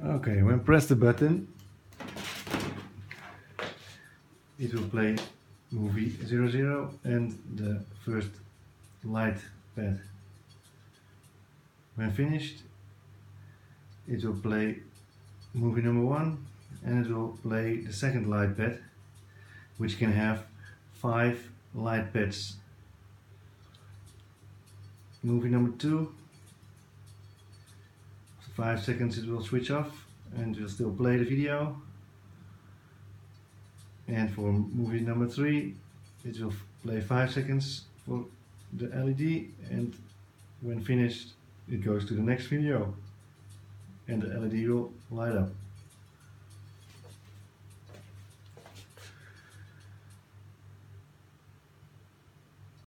Okay, when press the button, it will play movie 00 and the first light pad. When finished, it will play movie number 1 and it will play the second light pad, which can have 5 light pads. Movie number 2, after 5 seconds it will switch off and will still play the video. And for movie number 3, it will play 5 seconds for the LED, and when finished it goes to the next video and the LED will light up.